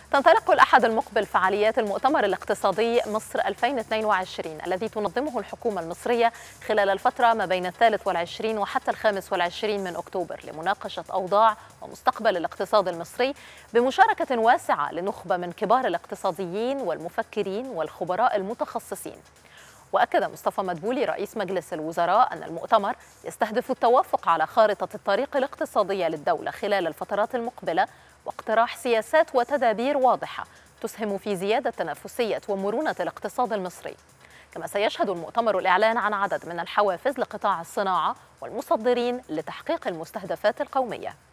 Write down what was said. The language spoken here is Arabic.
تنطلق الأحد المقبل فعاليات المؤتمر الاقتصادي مصر 2022 الذي تنظمه الحكومة المصرية خلال الفترة ما بين 23 وحتى 25 من أكتوبر لمناقشة أوضاع ومستقبل الاقتصاد المصري بمشاركة واسعة لنخبة من كبار الاقتصاديين والمفكرين والخبراء المتخصصين. وأكد مصطفى مدبولي رئيس مجلس الوزراء أن المؤتمر يستهدف التوافق على خارطة الطريق الاقتصادية للدولة خلال الفترات المقبلة واقتراح سياسات وتدابير واضحة تسهم في زيادة تنافسية ومرونة الاقتصاد المصري. كما سيشهد المؤتمر الإعلان عن عدد من الحوافز لقطاع الصناعة والمصدرين لتحقيق المستهدفات القومية.